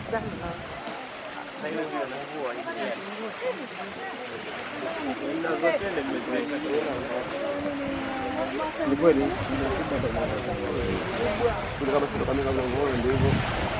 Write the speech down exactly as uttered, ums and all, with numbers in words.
sana. Sasa hiyo ndio mvua hii. Ni kweli. Kama sio kama ng'ombe ndio hivyo.